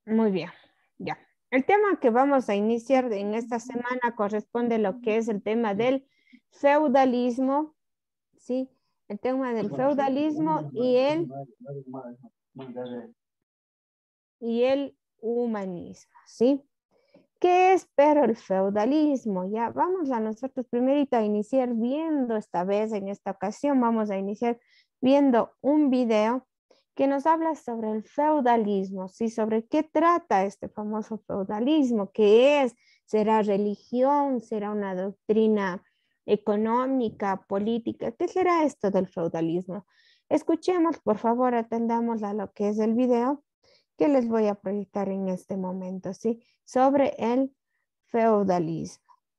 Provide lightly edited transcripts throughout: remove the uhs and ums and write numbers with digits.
Muy bien, ya. El tema que vamos a iniciar en esta semana corresponde a lo que es el tema del feudalismo, ¿sí? El tema del feudalismo y el humanismo, ¿sí? ¿Qué es pero el feudalismo? Ya vamos a nosotros primerito a iniciar viendo esta vez, en esta ocasión, vamos a iniciar viendo un video que nos habla sobre el feudalismo, ¿sí? Sobre qué trata este famoso feudalismo, qué es, será religión, será una doctrina económica, política, ¿qué será esto del feudalismo? Escuchemos, por favor, atendamos a lo que es el video que les voy a proyectar en este momento, ¿sí? Sobre el feudalismo.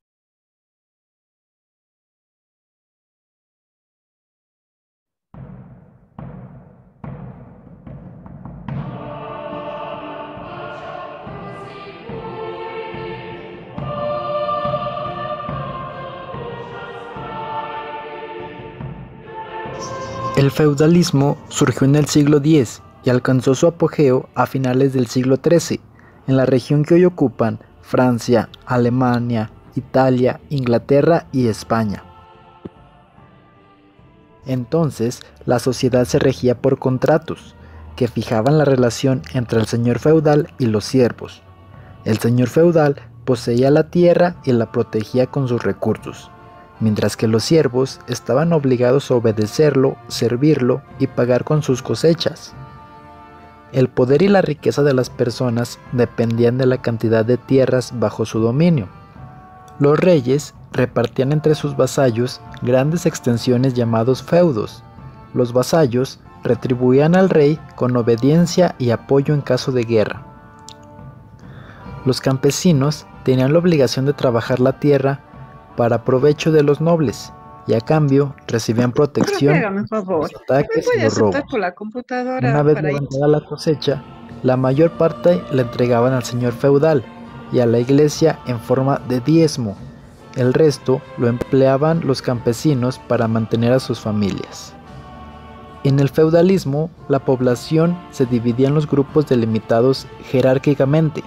El feudalismo surgió en el siglo X y alcanzó su apogeo a finales del siglo XIII, en la región que hoy ocupan Francia, Alemania, Italia, Inglaterra y España. Entonces, la sociedad se regía por contratos, que fijaban la relación entre el señor feudal y los siervos. El señor feudal poseía la tierra y la protegía con sus recursos, mientras que los siervos estaban obligados a obedecerlo, servirlo y pagar con sus cosechas. El poder y la riqueza de las personas dependían de la cantidad de tierras bajo su dominio. Los reyes repartían entre sus vasallos grandes extensiones llamados feudos. Los vasallos retribuían al rey con obediencia y apoyo en caso de guerra. Los campesinos tenían la obligación de trabajar la tierra para provecho de los nobles y a cambio recibían Creo que protección hágame un de favor. los ¿Me ataques y puede los robos. aceptar por la Una computadora vez para ir? levantada la cosecha, la mayor parte la entregaban al señor feudal y a la iglesia en forma de diezmo. El resto lo empleaban los campesinos para mantener a sus familias. En el feudalismo, la población se dividía en los grupos delimitados jerárquicamente.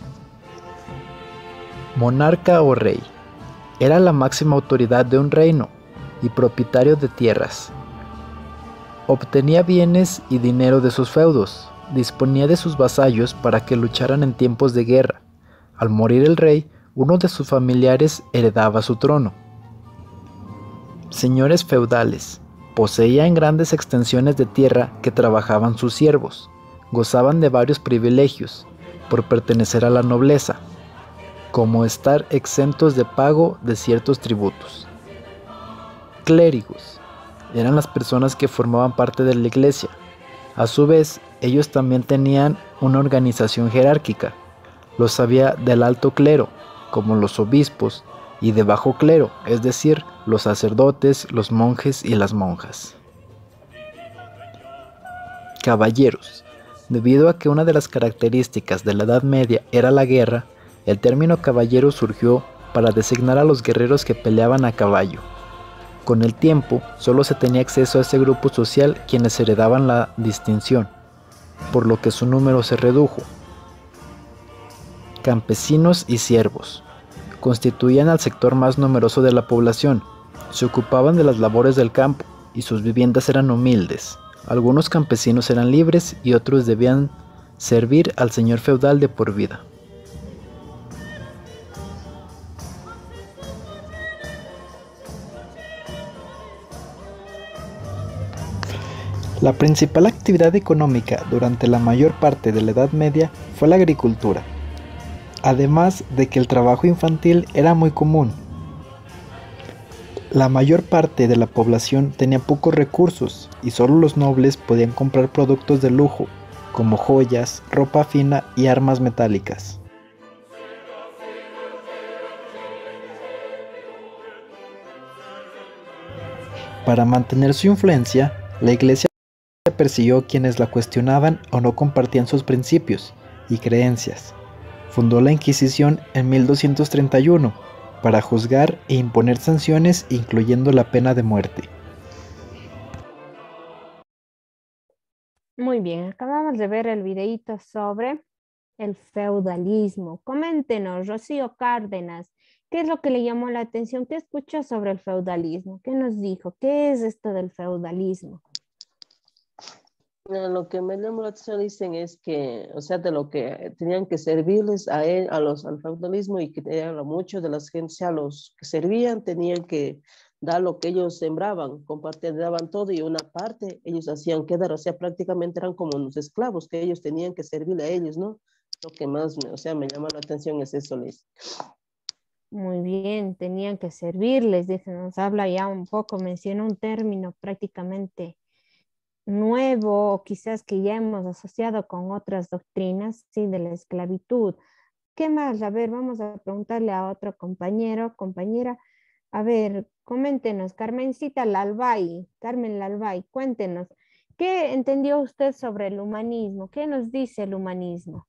Monarca o rey. Era la máxima autoridad de un reino y propietario de tierras. Obtenía bienes y dinero de sus feudos, disponía de sus vasallos para que lucharan en tiempos de guerra. Al morir el rey, uno de sus familiares heredaba su trono. Señores feudales. Poseían grandes extensiones de tierra que trabajaban sus siervos. Gozaban de varios privilegios por pertenecer a la nobleza, como estar exentos de pago de ciertos tributos. Clérigos. Eran las personas que formaban parte de la iglesia. A su vez, ellos también tenían una organización jerárquica. Los había del alto clero, como los obispos, y de bajo clero, es decir, los sacerdotes, los monjes y las monjas. Caballeros. Debido a que una de las características de la Edad Media era la guerra, el término caballero surgió para designar a los guerreros que peleaban a caballo. Con el tiempo, solo se tenía acceso a ese grupo social quienes heredaban la distinción, por lo que su número se redujo. Campesinos y siervos. Constituían al sector más numeroso de la población, se ocupaban de las labores del campo y sus viviendas eran humildes. Algunos campesinos eran libres y otros debían servir al señor feudal de por vida. La principal actividad económica durante la mayor parte de la Edad Media fue la agricultura, además de que el trabajo infantil era muy común. La mayor parte de la población tenía pocos recursos y solo los nobles podían comprar productos de lujo, como joyas, ropa fina y armas metálicas. Para mantener su influencia, la iglesia persiguió quienes la cuestionaban o no compartían sus principios y creencias. Fundó la Inquisición en 1231 para juzgar e imponer sanciones, incluyendo la pena de muerte. Muy bien, acabamos de ver el videíto sobre el feudalismo. Coméntenos, Rocío Cárdenas, ¿qué es lo que le llamó la atención? ¿Qué escuchó sobre el feudalismo? ¿Qué nos dijo? ¿Qué es esto del feudalismo? Lo que me llamó la atención dicen es que, o sea, de lo que tenían que servirles a él, al feudalismo y que muchos de las gentes, a los que servían, tenían que dar lo que ellos sembraban, compartían, daban todo y una parte ellos hacían quedar, o sea, prácticamente eran como los esclavos que ellos tenían que servirle a ellos, ¿no? Lo que más, o sea, me llama la atención es eso, Liz. Muy bien, tenían que servirles, dice, nos habla ya un poco, menciona un término prácticamente nuevo, o quizás que ya hemos asociado con otras doctrinas, sí, de la esclavitud. ¿Qué más? A ver, vamos a preguntarle a otro compañero, compañera. A ver, coméntenos, Carmencita Lalbay, Carmen Lalbay, cuéntenos, ¿qué entendió usted sobre el humanismo? ¿Qué nos dice el humanismo?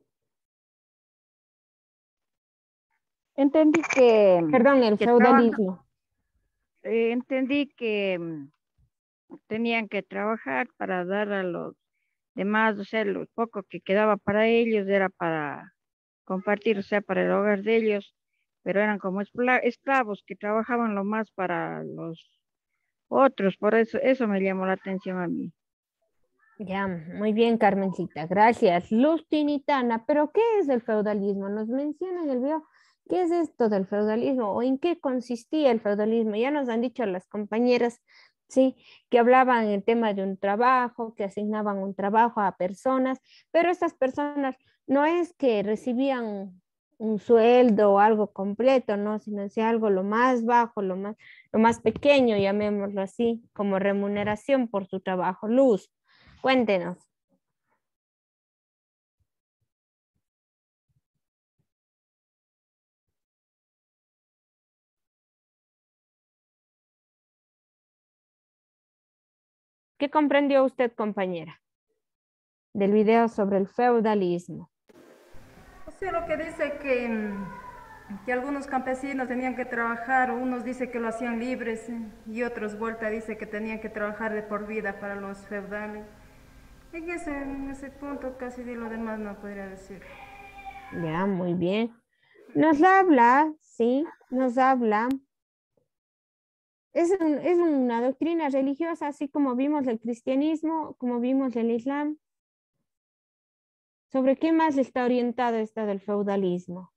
Entendí que, Perdón, el que trabaja, feudalismo. entendí que tenían que trabajar para dar a los demás, o sea, lo poco que quedaba para ellos era para compartir, o sea, para el hogar de ellos, pero eran como esclavos que trabajaban lo más para los otros, por eso me llamó la atención a mí. Ya, muy bien, Carmencita, gracias. Luz Tinitana, pero ¿qué es el feudalismo? Nos menciona en el video, ¿qué es esto del feudalismo o en qué consistía el feudalismo? Ya nos han dicho las compañeras, sí, que hablaban el tema de un trabajo, que asignaban un trabajo a personas, pero estas personas no es que recibían un sueldo o algo completo, ¿no? Sino es algo lo más bajo, lo más pequeño, llamémoslo así, como remuneración por su trabajo. Luz. Cuéntenos. ¿Qué comprendió usted, compañera, del video sobre el feudalismo? O sea, lo que dice que algunos campesinos tenían que trabajar, unos dicen que lo hacían libres y otros vuelta dice que tenían que trabajar de por vida para los feudales. En ese punto casi de lo demás no podría decir. Ya, muy bien. Nos habla, sí, nos habla. Es una doctrina religiosa, así como vimos el cristianismo, como vimos el islam. ¿Sobre qué más está orientado esta del feudalismo?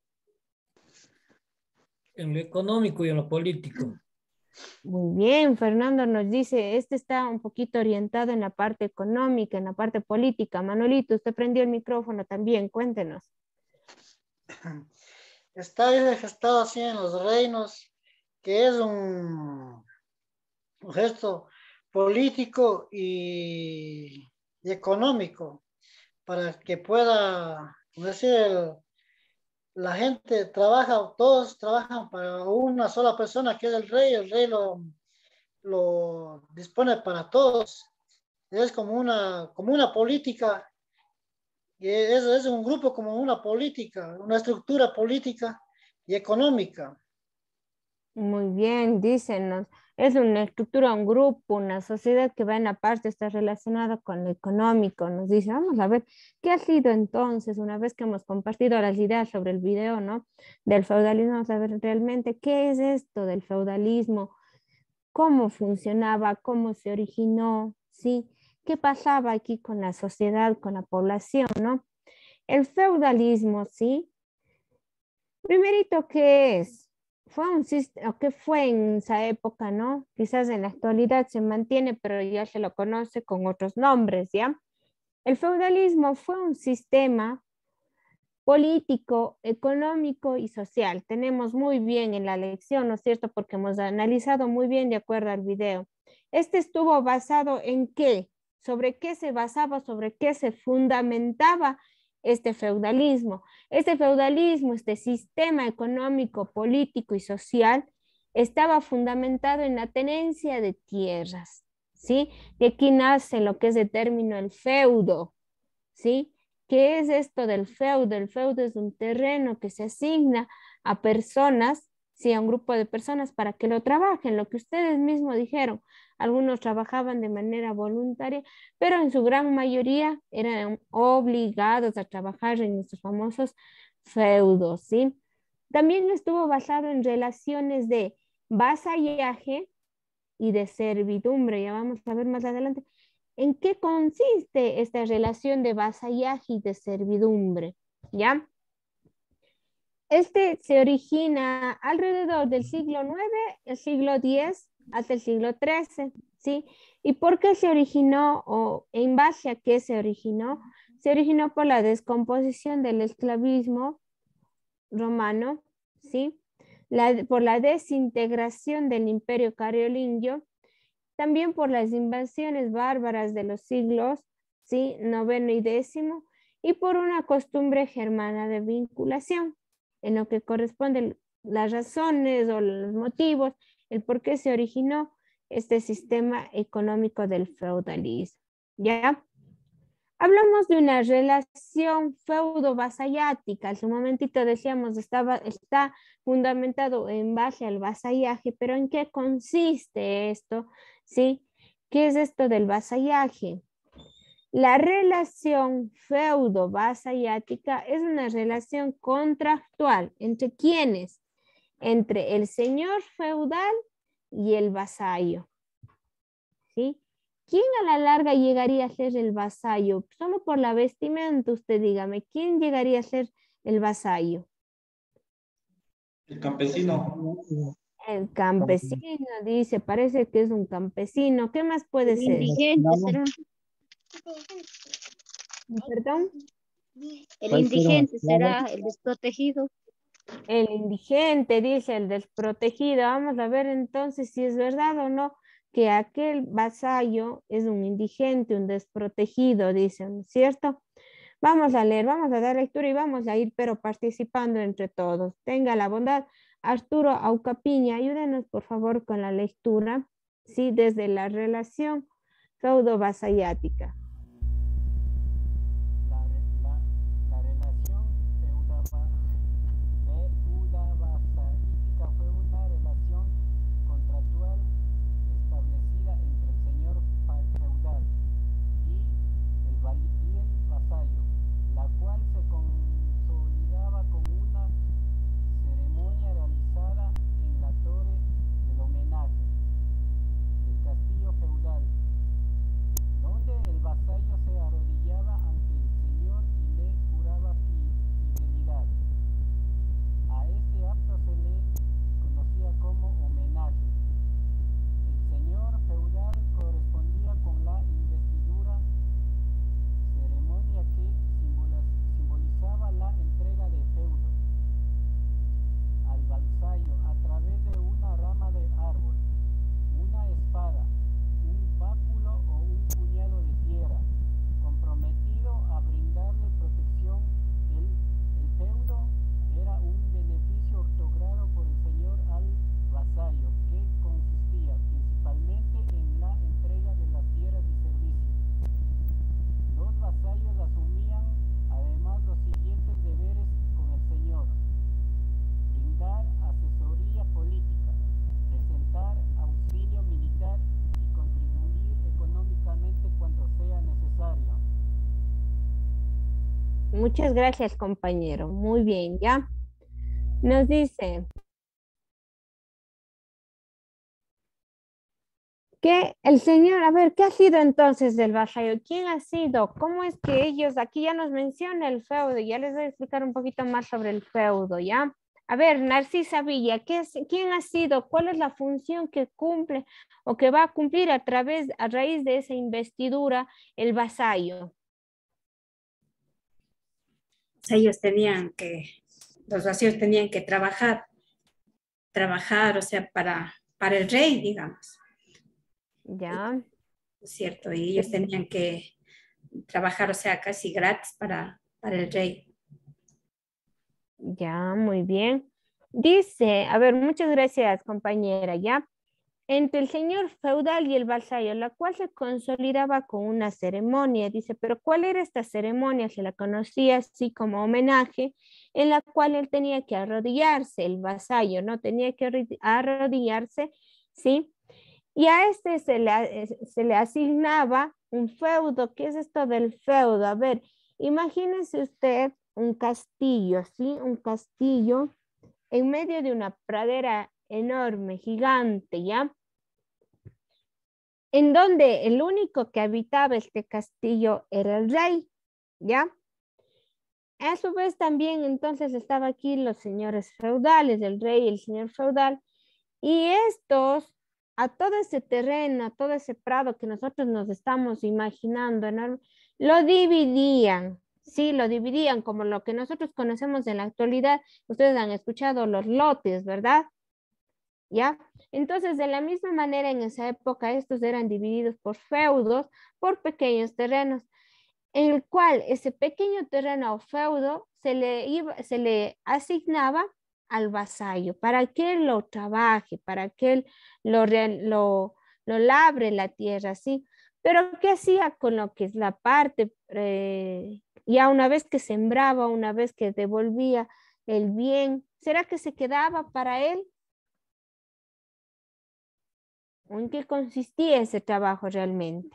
En lo económico y en lo político. Muy bien, Fernando nos dice, este está un poquito orientado en la parte económica, en la parte política. Manolito, usted prendió el micrófono también, cuéntenos. Está gestado así en los reinos, que es un gesto político y económico para que pueda, es decir, la gente trabaja, todos trabajan para una sola persona que es el rey lo dispone para todos. Es como una política, y es un grupo como una política, una estructura política y económica. Muy bien, dicen, es una estructura, un grupo, una sociedad que va en la parte, está relacionada con lo económico. Nos dice, vamos a ver, ¿qué ha sido entonces, una vez que hemos compartido las ideas sobre el video, ¿no? Del feudalismo, vamos a ver realmente qué es esto del feudalismo, cómo funcionaba, cómo se originó, ¿sí? ¿Qué pasaba aquí con la sociedad, con la población, ¿no? El feudalismo, ¿sí? Primerito, ¿qué es? Fue un sistema, ¿qué fue en esa época, no? Quizás en la actualidad se mantiene, pero ya se lo conoce con otros nombres, ¿ya? El feudalismo fue un sistema político, económico y social. Tenemos muy bien en la lección, ¿no es cierto? Porque hemos analizado muy bien de acuerdo al video. Este estuvo basado en qué, sobre qué se basaba, sobre qué se fundamentaba este feudalismo. Este feudalismo, este sistema económico, político y social estaba fundamentado en la tenencia de tierras, ¿sí? De aquí nace lo que es el término el feudo, ¿sí? ¿Qué es esto del feudo? El feudo es un terreno que se asigna a personas, sí, a un grupo de personas para que lo trabajen, lo que ustedes mismos dijeron. Algunos trabajaban de manera voluntaria, pero en su gran mayoría eran obligados a trabajar en estos famosos feudos, ¿sí? También estuvo basado en relaciones de vasallaje y de servidumbre. Ya vamos a ver más adelante en qué consiste esta relación de vasallaje y de servidumbre, ¿ya? Este se origina alrededor del siglo IX, el siglo X, hasta el siglo XIII, ¿sí? ¿Y por qué se originó o en base a qué se originó? Se originó por la descomposición del esclavismo romano, ¿sí? Por la desintegración del imperio carolingio, también por las invasiones bárbaras de los siglos, ¿sí? Noveno y décimo, y por una costumbre germana de vinculación, en lo que corresponden las razones o los motivos, el por qué se originó este sistema económico del feudalismo. ¿Ya? Hablamos de una relación feudo-vasallática. Hace un momentito decíamos, está fundamentado en base al vasallaje, pero ¿en qué consiste esto? ¿Sí? ¿Qué es esto del vasallaje? La relación feudo-vasallática es una relación contractual. ¿Entre quiénes? Entre el señor feudal y el vasallo. ¿Sí? ¿Quién a la larga llegaría a ser el vasallo? Solo por la vestimenta, usted dígame, ¿quién llegaría a ser el vasallo? El campesino. El campesino, dice, parece que es un campesino. ¿Qué más puede El ser? indigente será. ¿Perdón? El indigente será el desprotegido. El indigente, dice el desprotegido. Vamos a ver entonces si es verdad o no que aquel vasallo es un indigente, un desprotegido, dicen, ¿cierto? Vamos a leer, vamos a dar lectura y vamos a ir, pero participando entre todos. Tenga la bondad, Arturo Aucapiña, ayúdenos por favor con la lectura, ¿sí? Desde la relación feudo-vasallática. La relación feudo-vasallática fue una relación contractual establecida entre el señor feudal y el vasallo, la cual se consolidaba con una ceremonia realizada en la torre del homenaje del castillo feudal, donde el vasallo se arrodillaba ante el señor y le juraba fidelidad. A este acto se le conocía como homenaje. El señor feudal correspondía con la investidura, ceremonia que simbolizaba la entrega de feudo al vasallo a través de una rama de árbol, una espada, un báculo o un puñado de tierra, comprometido a brindarle protección. El feudo era un beneficio otorgado por el señor al vasallo, que consistía principalmente en la entrega de las tierras y servicios. Los vasallos asumían además los siguientes deberes con el señor: brindar asesoría política, presentar auxilio militar y contribuir económicamente cuando sea necesario. Muchas gracias, compañero. Muy bien, ¿ya? Nos dice que el señor, a ver, ¿qué ha sido entonces del vasallo? ¿Quién ha sido? ¿Cómo es que ellos, aquí ya nos menciona el feudo, ya les voy a explicar un poquito más sobre el feudo, ¿ya? A ver, Narcisa Villa, ¿quién ha sido? ¿Cuál es la función que cumple o que va a cumplir a raíz de esa investidura el vasallo? Los vasallos tenían que trabajar, o sea, para el rey, digamos. Ya. ¿Cierto? Y ellos tenían que trabajar, o sea, casi gratis para el rey. Ya, muy bien. Dice, a ver, muchas gracias, compañera, ya. entre el señor feudal y el vasallo, la cual se consolidaba con una ceremonia. Dice, pero ¿cuál era esta ceremonia? Se la conocía así como homenaje, en la cual él tenía que arrodillarse, el vasallo, ¿no? Tenía que arrodillarse, ¿sí? Y a este se le asignaba un feudo. ¿Qué es esto del feudo? A ver, imagínese usted un castillo, ¿sí? Un castillo en medio de una pradera enorme, gigante, ¿ya? En donde el único que habitaba este castillo era el rey, ¿ya? A su vez también entonces estaba aquí los señores feudales, el rey y el señor feudal, y estos, a todo ese terreno, a todo ese prado que nosotros nos estamos imaginando, enorme, lo dividían, sí, lo dividían como lo que nosotros conocemos en la actualidad. Ustedes han escuchado los lotes, ¿verdad? ¿Ya? Entonces, de la misma manera en esa época, estos eran divididos por feudos, por pequeños terrenos, en el cual ese pequeño terreno o feudo se le asignaba al vasallo para que él lo trabaje, para que él lo labre la tierra, ¿sí? Pero ¿qué hacía con lo que es la parte, ya una vez que sembraba, una vez que devolvía el bien? ¿Será que se quedaba para él? ¿En qué consistía ese trabajo realmente?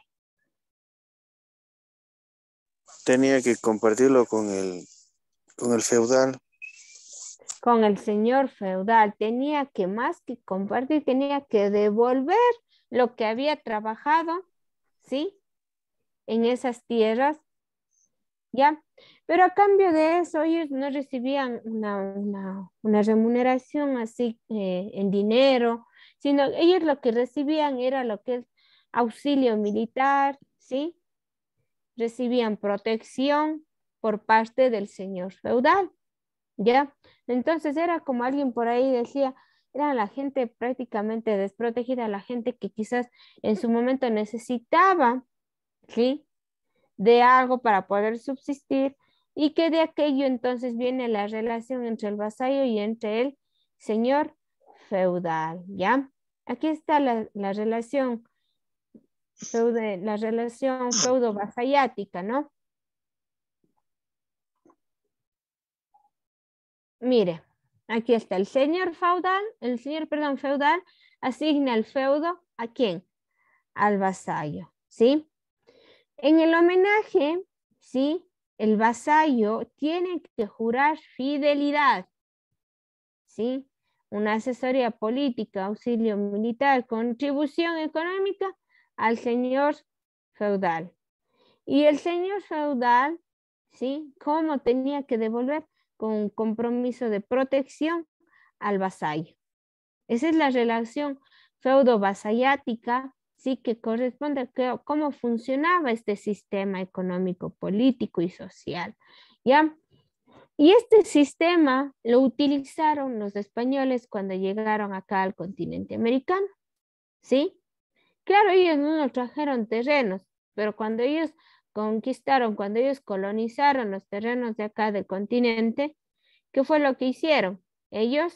Tenía que compartirlo con el feudal. Con el señor feudal. Tenía que más que compartir, tenía que devolver lo que había trabajado, ¿sí? En esas tierras, ¿ya? Pero a cambio de eso, ellos no recibían una remuneración así en dinero, sino ellos lo que recibían era lo que es auxilio militar, ¿sí? Recibían protección por parte del señor feudal, ¿ya? Entonces era como alguien por ahí decía, era la gente prácticamente desprotegida, la gente que quizás en su momento necesitaba, ¿sí? De algo para poder subsistir, y que de aquello entonces viene la relación entre el vasallo y entre el señor feudal, ¿ya? Aquí está la relación feudo-vasallática, ¿no? Mire, aquí está el señor feudal asigna el feudo ¿a quién? Al vasallo, ¿sí? En el homenaje, ¿sí? El vasallo tiene que jurar fidelidad, ¿sí? Una asesoría política, auxilio militar, contribución económica al señor feudal. Y el señor feudal, ¿sí? ¿Cómo tenía que devolver? Con un compromiso de protección al vasallo. Esa es la relación feudo-vasallática, sí, que corresponde a cómo funcionaba este sistema económico, político y social, ¿ya? Y este sistema lo utilizaron los españoles cuando llegaron acá al continente americano, ¿sí? Claro, ellos no nos trajeron terrenos, pero cuando ellos conquistaron, cuando ellos colonizaron los terrenos de acá del continente, ¿qué fue lo que hicieron? Ellos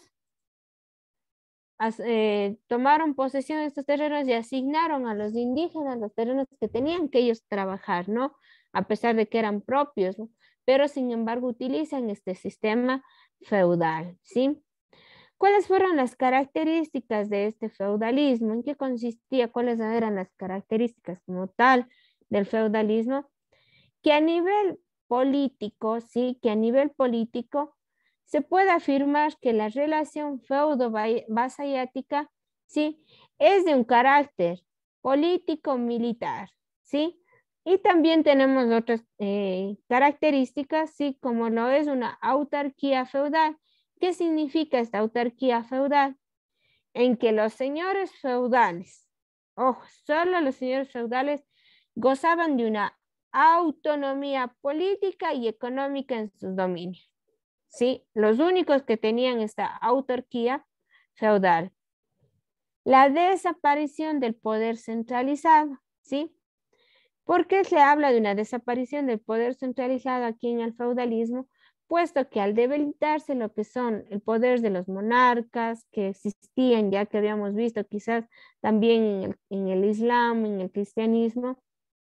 tomaron posesión de estos terrenos y asignaron a los indígenas los terrenos que tenían que ellos trabajar, ¿no? A pesar de que eran propios, ¿no? Pero sin embargo utilizan este sistema feudal, ¿sí? ¿Cuáles fueron las características de este feudalismo? ¿En qué consistía? ¿Cuáles eran las características como tal del feudalismo? Que a nivel político, ¿sí? Que a nivel político se puede afirmar que la relación feudo-vasallática, ¿sí? Es de un carácter político-militar, ¿sí? Y también tenemos otras características, ¿sí? Como lo es una autarquía feudal. ¿Qué significa esta autarquía feudal? En que los señores feudales, ojo, solo los señores feudales gozaban de una autonomía política y económica en sus dominios, ¿sí? Los únicos que tenían esta autarquía feudal. La desaparición del poder centralizado, ¿sí? ¿Por qué se habla de una desaparición del poder centralizado aquí en el feudalismo? puesto que al debilitarse lo que son el poder de los monarcas que existían, ya que habíamos visto quizás también en el Islam, en el cristianismo,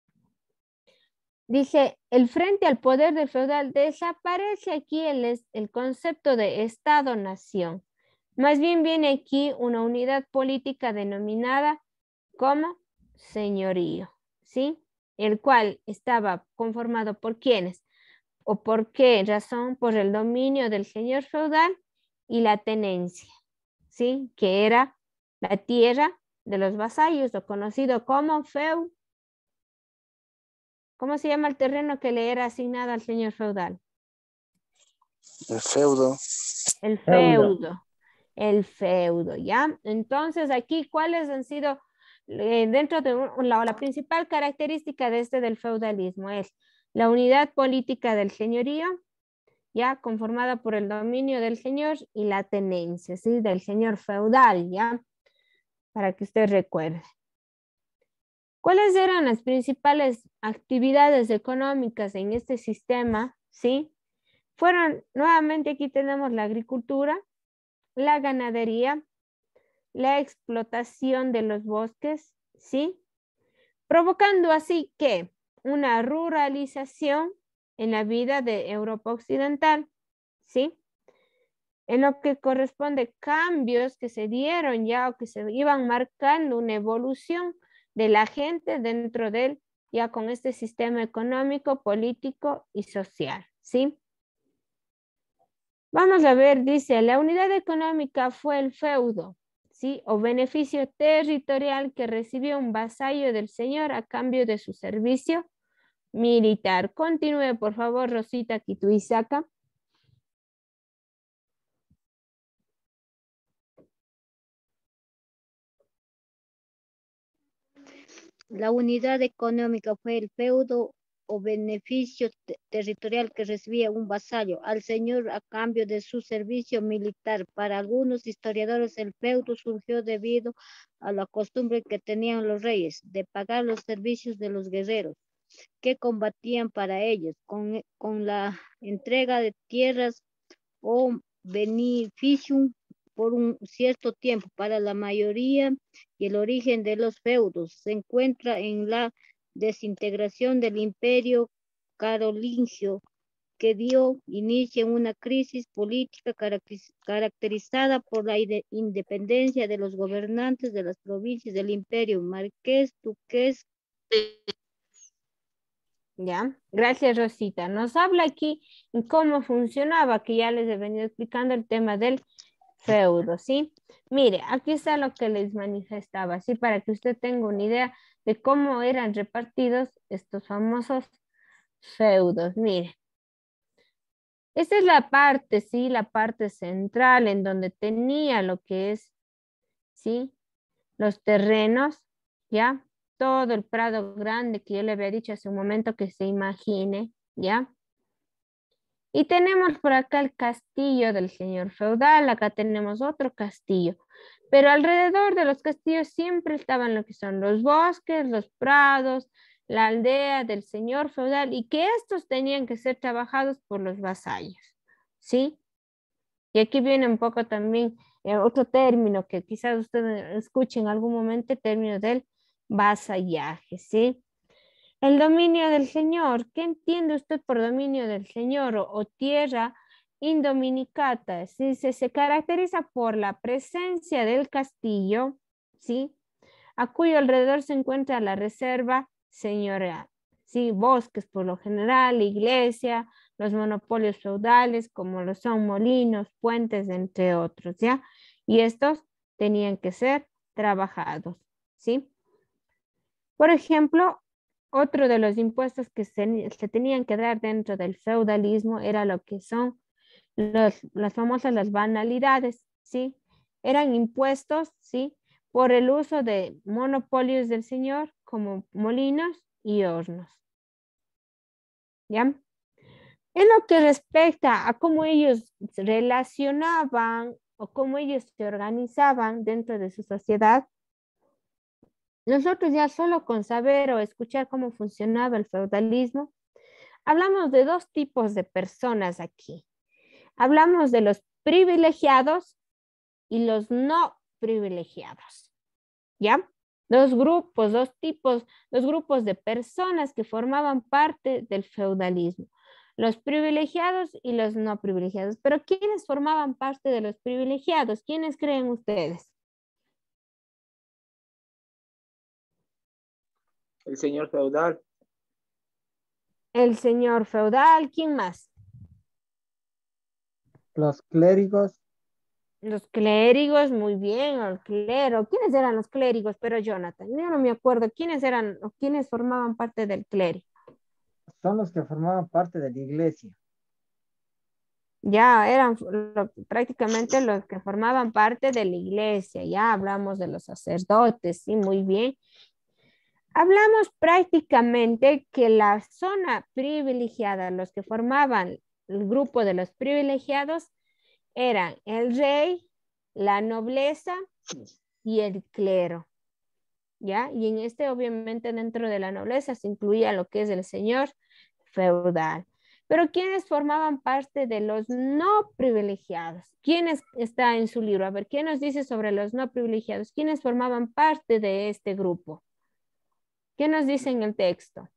dice, el frente al poder del feudal, desaparece aquí el concepto de Estado-nación. Más bien viene aquí una unidad política denominada como señorío, ¿sí? El cual estaba conformado por ¿quiénes? ¿O por qué razón? Por el dominio del señor feudal y la tenencia, ¿sí? Que era la tierra de los vasallos, o conocido como feu. ¿Cómo se llama el terreno que le era asignado al señor feudal? El feudo. El feudo. El feudo, ¿ya? Entonces aquí, ¿cuáles han sido, dentro de la principal característica de del feudalismo? Es la unidad política del señorío, ya conformada por el dominio del señor y la tenencia, ¿sí? Del señor feudal, ¿ya? Para que usted recuerde. ¿Cuáles eran las principales actividades económicas en este sistema? ¿Sí? Fueron, nuevamente aquí tenemos la agricultura, la ganadería, la explotación de los bosques, ¿sí? Provocando así que una ruralización en la vida de Europa Occidental, ¿sí? En lo que corresponde cambios que se dieron ya o que se iban marcando una evolución de la gente dentro de él, ya con este sistema económico, político y social, ¿sí? Vamos a ver, dice, la unidad económica fue el feudo, ¿sí? O beneficio territorial que recibió un vasallo del señor a cambio de su servicio militar. Continúe, por favor, Rosita Kituizaca. La unidad económica fue el feudo o beneficio territorial que recibía un vasallo al señor a cambio de su servicio militar. Para algunos historiadores, el feudo surgió debido a la costumbre que tenían los reyes de pagar los servicios de los guerreros que combatían para ellos con la entrega de tierras o beneficium por un cierto tiempo. Para la mayoría, y el origen de los feudos se encuentra en la desintegración del imperio carolingio, que dio inicio a una crisis política caracterizada por la independencia de los gobernantes de las provincias del imperio, marqués, duques. Ya, gracias Rosita. Nos habla aquí en cómo funcionaba, que ya les he venido explicando el tema del feudo, ¿sí? Mire, aquí está lo que les manifestaba, ¿sí? Para que usted tenga una idea de cómo eran repartidos estos famosos feudos. Mire, esta es la parte, ¿sí? La parte central en donde tenía lo que es, ¿sí? Los terrenos, ¿ya? Todo el prado grande que yo le había dicho hace un momento que se imagine, ¿ya? Y tenemos por acá el castillo del señor feudal, acá tenemos otro castillo, pero alrededor de los castillos siempre estaban lo que son los bosques, los prados, la aldea del señor feudal, y que estos tenían que ser trabajados por los vasallos, ¿sí? Y aquí viene un poco también otro término que quizás usted escuche en algún momento, el término del vasallaje, ¿sí? El dominio del Señor. ¿Qué entiende usted por dominio del Señor o tierra indominicata? ¿Sí? Se caracteriza por la presencia del castillo, ¿sí? A cuyo alrededor se encuentra la reserva señorial, ¿sí? Bosques por lo general, iglesia, los monopolios feudales como lo son molinos, puentes, entre otros, ¿ya? Y estos tenían que ser trabajados, ¿sí? Por ejemplo, otro de los impuestos que se tenían que dar dentro del feudalismo era lo que son las famosas las banalidades, ¿sí? Eran impuestos, ¿sí? Por el uso de monopolios del señor como molinos y hornos, ¿ya? En lo que respecta a cómo ellos se relacionaban o cómo ellos se organizaban dentro de su sociedad, nosotros ya solo con saber o escuchar cómo funcionaba el feudalismo, hablamos de dos tipos de personas aquí, Hablamos de los privilegiados y los no privilegiados, ¿ya? Dos grupos, dos grupos de personas que formaban parte del feudalismo. Los privilegiados y los no privilegiados. Pero ¿quiénes formaban parte de los privilegiados? ¿Quiénes creen ustedes? El señor feudal. El señor feudal. ¿Quién más? Los clérigos. Los clérigos, muy bien, el clero. ¿Quiénes eran los clérigos? Pero Jonathan, yo no me acuerdo. ¿Quiénes eran o quiénes formaban parte del clero? Son los que formaban parte de la iglesia. Ya eran prácticamente los que formaban parte de la iglesia. Ya hablamos de los sacerdotes, sí, muy bien. Hablamos prácticamente que la zona privilegiada, los que formaban el grupo de los privilegiados, eran el rey, la nobleza y el clero. ¿Ya? Y en este, obviamente, dentro de la nobleza se incluía lo que es el señor feudal. Pero ¿quiénes formaban parte de los no privilegiados? ¿Quién está en su libro? A ver, ¿quién nos dice sobre los no privilegiados? ¿Quiénes formaban parte de este grupo? ¿Qué nos dice en el texto?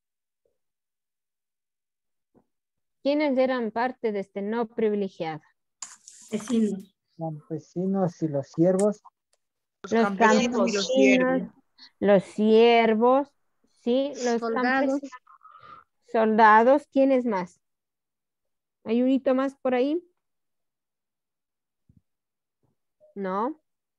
¿Quiénes eran parte de este no privilegiado? Vecinos. Campesinos y los siervos. Los campesinos, los siervos, ¿sí? Los soldados. campesinos, soldados, ¿quiénes más? ¿Hay un hito más por ahí? No.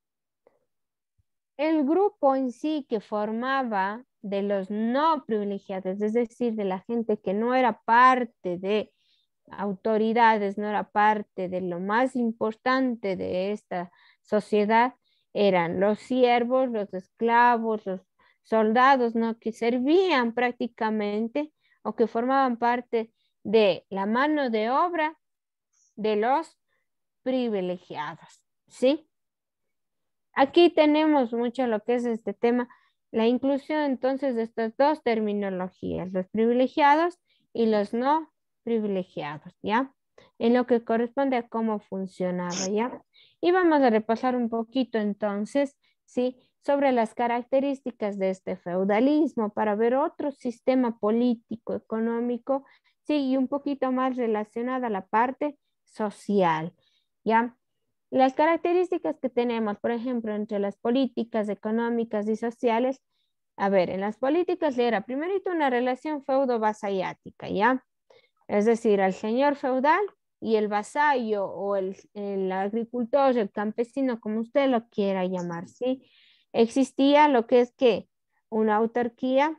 El grupo en sí que formaba de los no privilegiados, es decir, de la gente que no era parte de autoridades, no era parte de lo más importante de esta sociedad, eran los siervos, los esclavos, los soldados, ¿no? Que servían prácticamente o que formaban parte de la mano de obra de los privilegiados, ¿sí? Aquí tenemos mucho lo que es este tema, la inclusión entonces de estas dos terminologías, los privilegiados y los no privilegiados, ¿ya? En lo que corresponde a cómo funcionaba, ¿ya? Y vamos a repasar un poquito entonces, ¿sí? Sobre las características de este feudalismo para ver otro sistema político, económico, ¿sí? Y un poquito más relacionada a la parte social, ¿ya? Las características que tenemos, por ejemplo, entre las políticas económicas y sociales, a ver, en las políticas era primerito una relación feudo-vasallática, ¿ya? Es decir, al señor feudal y el vasallo o el agricultor, el campesino, como usted lo quiera llamar, ¿sí? Existía lo que es que una autarquía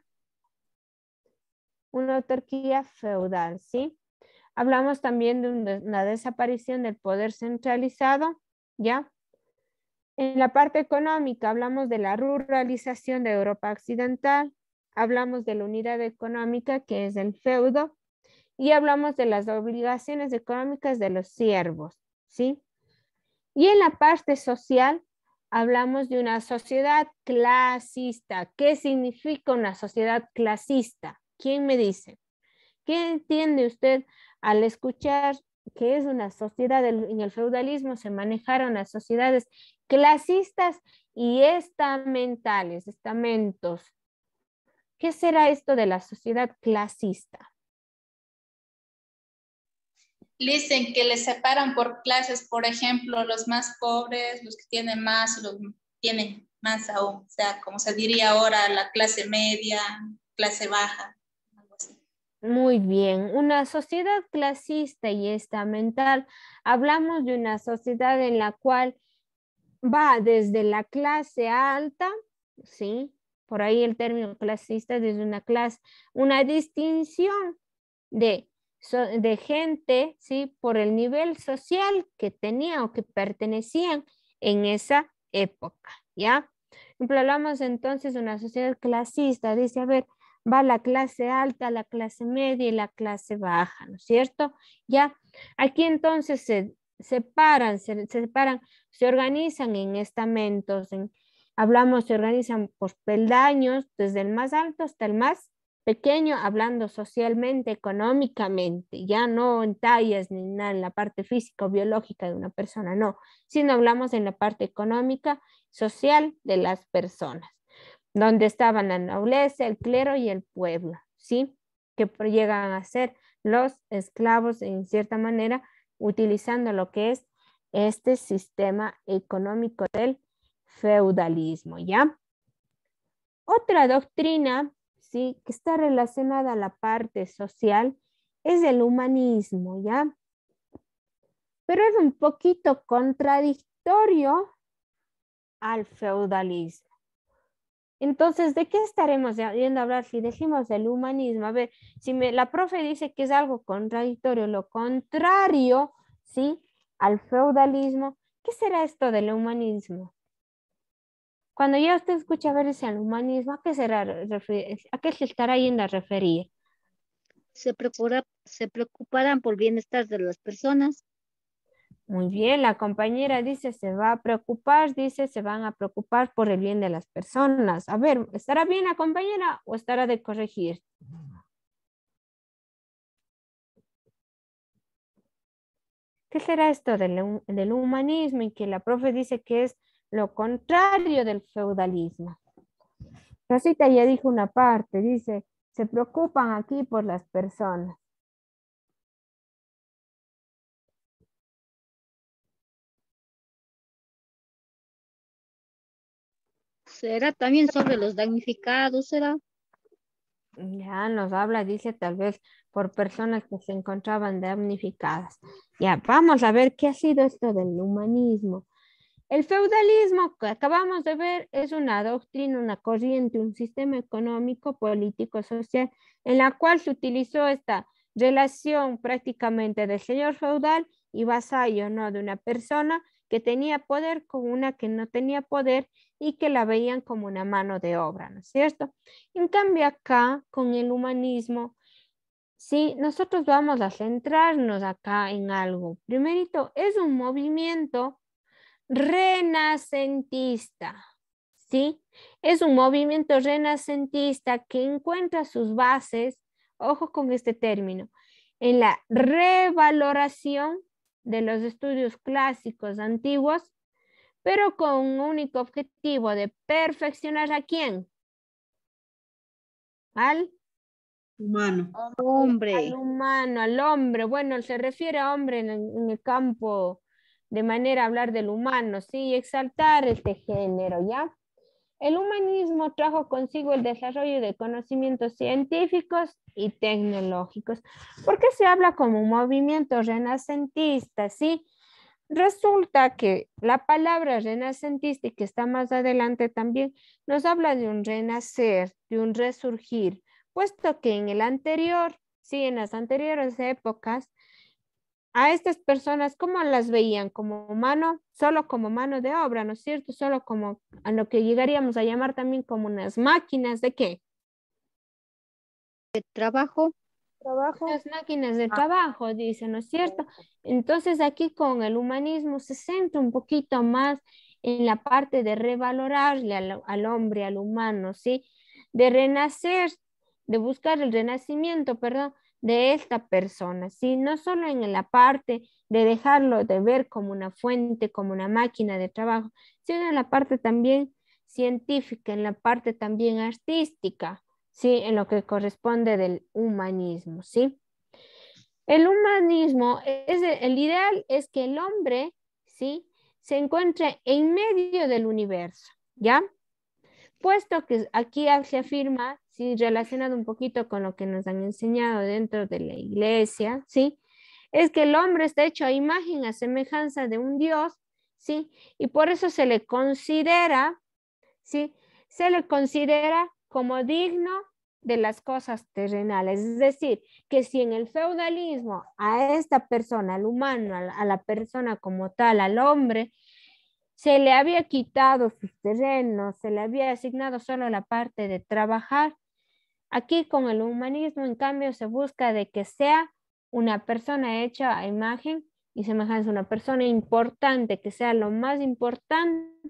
feudal, ¿sí? Hablamos también de una desaparición del poder centralizado, ¿ya? En la parte económica hablamos de la ruralización de Europa Occidental, hablamos de la unidad económica que es el feudo y hablamos de las obligaciones económicas de los siervos, ¿sí? Y en la parte social hablamos de una sociedad clasista. ¿Qué significa una sociedad clasista? ¿Quién me dice? ¿Qué entiende usted al escuchar que es una sociedad, en el feudalismo se manejaron las sociedades clasistas y estamentales, estamentos? ¿Qué será esto de la sociedad clasista? Dicen que les separan por clases, por ejemplo, los más pobres, los que tienen más, los que tienen más aún, o sea, como se diría ahora, la clase media, clase baja. Muy bien, una sociedad clasista y estamental, hablamos de una sociedad en la cual va desde la clase alta, ¿sí? Por ahí el término clasista desde una clase, una distinción de gente, ¿sí? Por el nivel social que tenía o que pertenecían en esa época, ¿ya? Hablamos entonces de una sociedad clasista, dice, a ver, va la clase alta, la clase media y la clase baja, ¿no es cierto? Ya, aquí entonces se separan, se organizan en estamentos, se organizan por peldaños, desde el más alto hasta el más pequeño hablando socialmente, económicamente, ya no en tallas ni nada en la parte física o biológica de una persona, no, sino hablamos en la parte económica, social de las personas, donde estaban la nobleza, el clero y el pueblo, ¿sí? Que llegan a ser los esclavos en cierta manera, utilizando lo que es este sistema económico del feudalismo, ¿ya? Otra doctrina, ¿sí? Que está relacionada a la parte social es el humanismo, ¿ya? Pero es un poquito contradictorio al feudalismo. Entonces, ¿de qué estaremos yendo a hablar si decimos el humanismo? A ver, si la profe dice que es algo contradictorio, lo contrario, ¿sí? Al feudalismo, ¿qué será esto del humanismo? Cuando ya usted escucha ver ese humanismo, ¿a qué se estará yendo a referir? Se preocuparán por el bienestar de las personas. Muy bien, la compañera dice se va a preocupar, dice se van a preocupar por el bien de las personas. A ver, ¿estará bien la compañera o estará de corregir? ¿Qué será esto del humanismo y que la profe dice que es lo contrario del feudalismo? Rosita ya dijo una parte, dice, se preocupan aquí por las personas. ¿Será también sobre los damnificados? ¿Será? Ya nos habla, dice, tal vez por personas que se encontraban damnificadas. Ya, vamos a ver qué ha sido esto del humanismo. El feudalismo que acabamos de ver es una doctrina, una corriente, un sistema económico, político, social, en la cual se utilizó esta relación prácticamente del señor feudal y vasallo, ¿no? De una persona que tenía poder con una que no tenía poder y que la veían como una mano de obra, ¿no es cierto? En cambio acá, con el humanismo, sí, nosotros vamos a centrarnos acá en algo. Primerito, es un movimiento renacentista, ¿sí? Es un movimiento renacentista que encuentra sus bases, ojo con este término, en la revaloración de los estudios clásicos antiguos, pero con un único objetivo de perfeccionar ¿a quién? Al humano. Hombre. Al humano, al hombre. Bueno, se refiere a hombre en el campo de manera a hablar del humano, ¿sí? Exaltar este género, ¿ya? El humanismo trajo consigo el desarrollo de conocimientos científicos y tecnológicos. ¿Por qué se habla como un movimiento renacentista, sí? Resulta que la palabra renacentista, y que está más adelante también, nos habla de un renacer, de un resurgir, puesto que en el anterior, sí, en las anteriores épocas, a estas personas, ¿cómo las veían? Como mano, solo como mano de obra, ¿no es cierto? Solo como a lo que llegaríamos a llamar también como unas máquinas ¿de qué? De trabajo. Las máquinas de trabajo, dice, ¿no es cierto? Entonces aquí con el humanismo se centra un poquito más en la parte de revalorarle al hombre, al humano, ¿sí? De renacer, de buscar el renacimiento, perdón, de esta persona, ¿sí? No solo en la parte de dejarlo de ver como una fuente, como una máquina de trabajo, sino en la parte también científica, en la parte también artística, ¿sí? En lo que corresponde del humanismo, ¿sí? El humanismo, el ideal es que el hombre, ¿sí? Se encuentre en medio del universo, ¿ya? Puesto que aquí se afirma, ¿sí? Relacionado un poquito con lo que nos han enseñado dentro de la iglesia, ¿sí? Es que el hombre está hecho a imagen, a semejanza de un Dios, ¿sí? Y por eso se le considera, ¿sí? Se le considera como digno de las cosas terrenales. Es decir, que si en el feudalismo a esta persona, al humano, a la persona como tal, al hombre, se le había quitado sus terrenos, se le había asignado solo la parte de trabajar, aquí con el humanismo, en cambio, se busca de que sea una persona hecha a imagen y semejanza, una persona importante, que sea lo más importante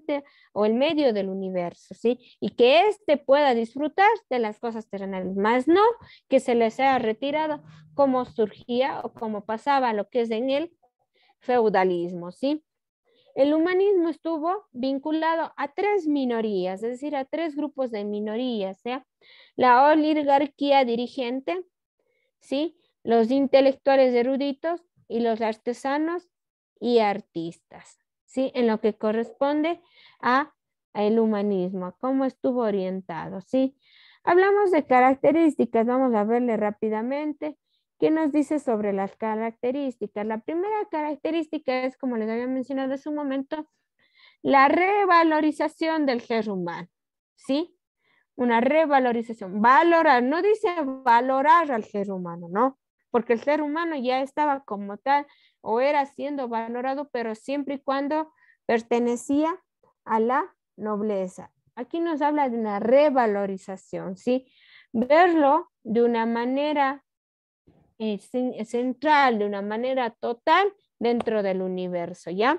ambiente o el medio del universo, ¿sí? Y que éste pueda disfrutar de las cosas terrenales, más no que se les sea retirado como surgía o como pasaba lo que es en el feudalismo, ¿sí? El humanismo estuvo vinculado a 3 minorías, es decir, a 3 grupos de minorías, ¿sí? La oligarquía dirigente, ¿sí? Los intelectuales eruditos y los artesanos y artistas, ¿sí? En lo que corresponde a el humanismo, a cómo estuvo orientado, ¿sí? Hablamos de características, vamos a verle rápidamente. ¿Qué nos dice sobre las características? La primera característica es, como les había mencionado hace un momento, la revalorización del ser humano, ¿sí? Una revalorización, valorar, no dice valorar al ser humano, ¿no? Porque el ser humano ya estaba como tal o era siendo valorado, pero siempre y cuando pertenecía a la nobleza. Aquí nos habla de una revalorización, ¿sí? Verlo de una manera central, de una manera total dentro del universo, ¿ya?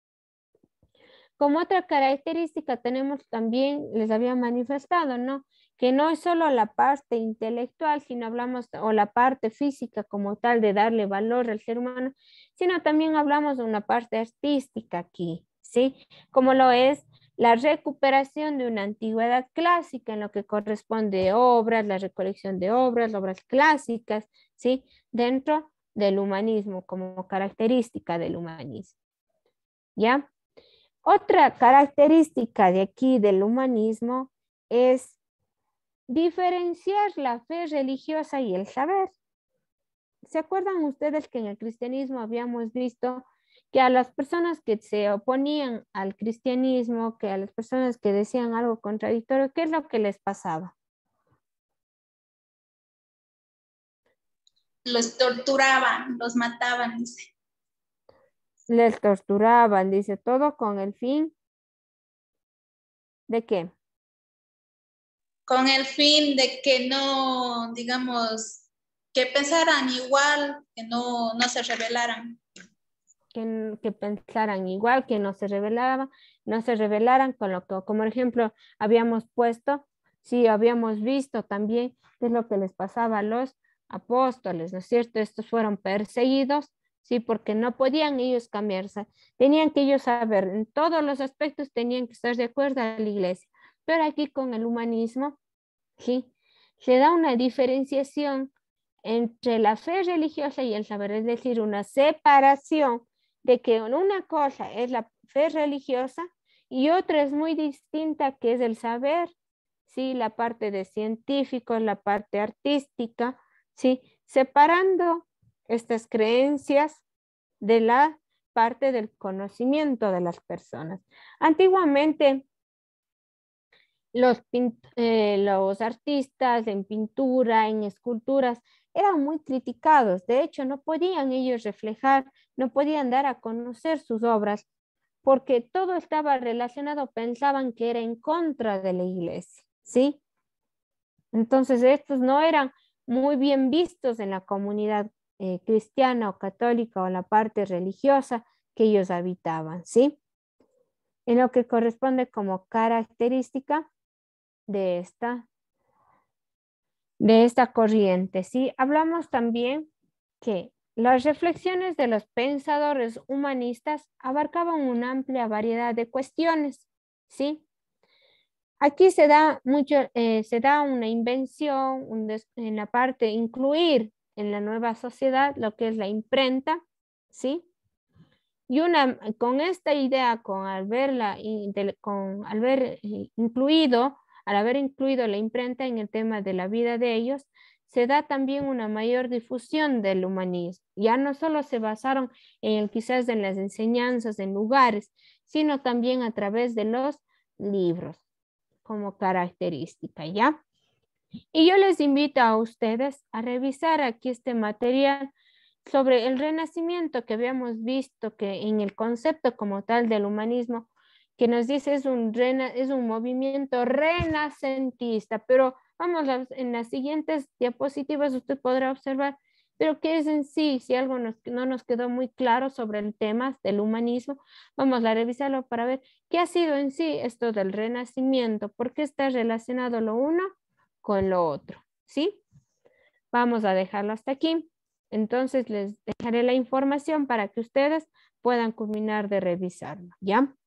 Como otra característica tenemos también, les había manifestado, ¿no? Que no es solo la parte intelectual, sino hablamos, o la parte física como tal de darle valor al ser humano, sino también hablamos de una parte artística aquí, ¿sí? Como lo es la recuperación de una antigüedad clásica en lo que corresponde a obras, la recolección de obras, obras clásicas, ¿sí? Dentro del humanismo, como característica del humanismo, ¿ya? Otra característica de aquí del humanismo es diferenciar la fe religiosa y el saber. ¿Se acuerdan ustedes que en el cristianismo habíamos visto que a las personas que se oponían al cristianismo, que a las personas que decían algo contradictorio, ¿qué es lo que les pasaba? Los torturaban, los mataban, dice. Les torturaban, dice, todo con el fin ¿de qué? Con el fin de que no, digamos, que pensaran igual, que no se rebelaran. Que pensaran igual, que no se rebelaran con lo que, como ejemplo, habíamos puesto, sí, habíamos visto también qué es lo que les pasaba a los apóstoles, ¿no es cierto? Estos fueron perseguidos, sí, porque no podían ellos cambiarse, tenían que ellos saber, en todos los aspectos tenían que estar de acuerdo a la iglesia, pero aquí con el humanismo, sí, se da una diferenciación entre la fe religiosa y el saber, es decir, una separación de que una cosa es la fe religiosa y otra es muy distinta, que es el saber, ¿sí? La parte de científicos, la parte artística, ¿sí? Separando estas creencias de la parte del conocimiento de las personas. Antiguamente, los artistas en pintura, en esculturas, eran muy criticados. De hecho, no podían ellos reflejar, no podían dar a conocer sus obras, porque todo estaba relacionado, pensaban que era en contra de la iglesia, ¿sí? Entonces, estos no eran muy bien vistos en la comunidad cristiana o católica o la parte religiosa que ellos habitaban, ¿sí? En lo que corresponde como característica de esta corriente, ¿sí? Hablamos también que las reflexiones de los pensadores humanistas abarcaban una amplia variedad de cuestiones, ¿sí? Aquí se da una invención en la parte incluir en la nueva sociedad lo que es la imprenta, ¿sí? Y con esta idea, al haber incluido la imprenta en el tema de la vida de ellos, se da también una mayor difusión del humanismo. Ya no solo se basaron quizás en las enseñanzas en lugares, sino también a través de los libros como característica, ¿ya? Y yo les invito a ustedes a revisar aquí este material sobre el renacimiento que habíamos visto, que en el concepto como tal del humanismo, que nos dice es un movimiento renacentista, pero vamos, en las siguientes diapositivas usted podrá observar Pero ¿qué es en sí? Si algo no nos quedó muy claro sobre el tema del humanismo, vamos a revisarlo para ver qué ha sido en sí esto del Renacimiento, por qué está relacionado lo uno con lo otro, ¿sí? Vamos a dejarlo hasta aquí. Entonces les dejaré la información para que ustedes puedan culminar de revisarlo, ¿ya?